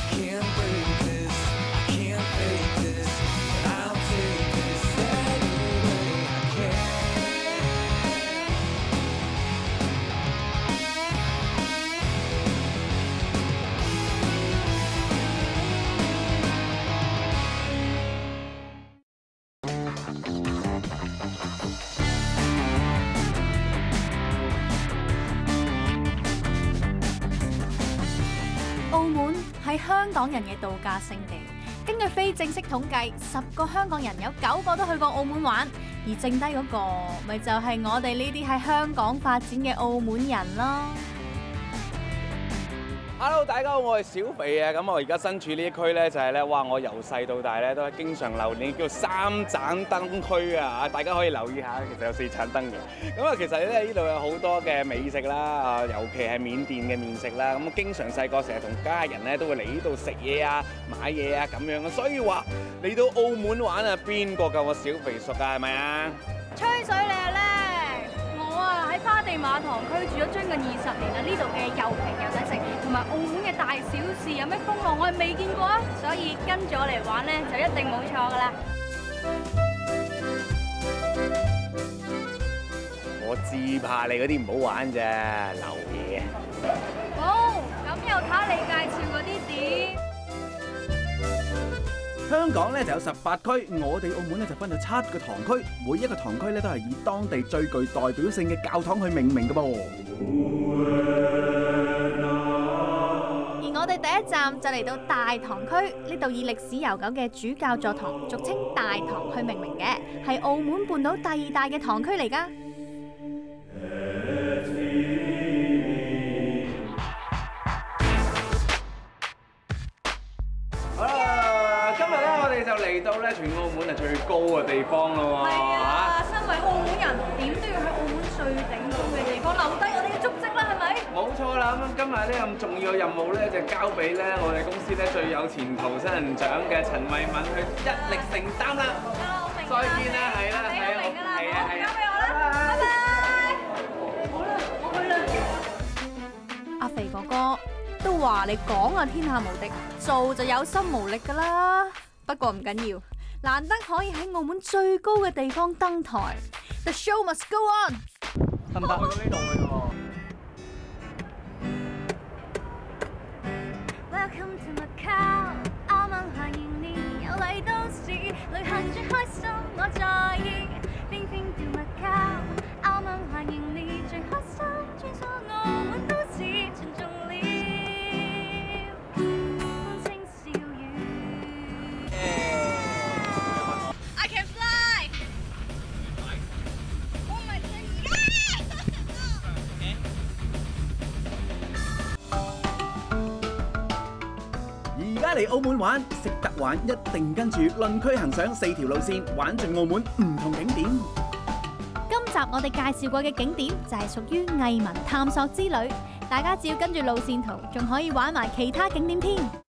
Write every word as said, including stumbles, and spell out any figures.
澳門係香港人嘅度假勝地。根據非正式統計，十個香港人有九個都去過澳門玩，而剩低嗰個咪就係我哋呢啲喺香港發展嘅澳門人咯。 Hello， 大家好，我係小肥啊！咁我而家身處呢一區咧，就係咧，哇！我由細到大咧都係經常留念叫三盞燈區啊！大家可以留意下，其實有四盞燈嘅。咁啊，其實咧呢度有好多嘅美食啦，啊，尤其係緬甸嘅麵食啦。咁經常細個成日同家人咧都會嚟呢度食嘢啊、買嘢啊咁樣啊。所以話嚟到澳門玩啊，邊個夠我小肥熟啊？係咪啊？ 吹水你啊叻！我啊喺花地馬堂區住咗將近二十年啦，呢度嘅又平又抵食，同埋澳門嘅大小事有咩風浪我係未見過啊，所以跟住我嚟玩咧就一定冇錯噶啦。 我至怕你嗰啲唔好玩咋，流嘢。 好，咁又睇下你介紹嗰啲點。 香港咧就有十八區，我哋澳門咧就分咗七個堂區，每一個堂區咧都係以當地最具代表性嘅教堂去命名嘅噃。而我哋第一站就嚟到大堂區，呢度以歷史悠久嘅主教座堂，俗稱大堂去命名嘅，係澳門半島第二大嘅堂區嚟㗎。 就嚟到咧，全澳門係最高嘅地方咯喎！ 係啊，身為澳門人，點都要喺澳門最頂高嘅地方留低我哋嘅足跡啦，係咪？冇錯啦！咁今日呢咁重要嘅任務咧，就交俾咧我哋公司咧最有前途新人獎嘅陳慧敏去一力承擔啦！再見啦，係啦，係啊，係啊，係啊，交俾我啦，拜拜！好啦，我去啦。阿肥哥哥都話你講啊天下無敵，做就有心無力㗎啦。不過唔緊要，難得可以喺澳門最高嘅地方登台 ，The show must go on。 得唔得？去到呢度嘅喎。 Welcome to Macau， 澳門歡迎你，有嚟到時，旅行最開心，我在意。Bing bing to Macau， 澳門歡迎你，最開心，穿梭澳門都市，沉重了。 而家嚟澳門玩，識得玩一定跟住論區行上四條路線，玩盡澳門唔同景點。 今集我哋介紹過嘅景點就係屬於藝文探索之旅，大家只要跟住路線圖，仲可以玩埋其他景點添。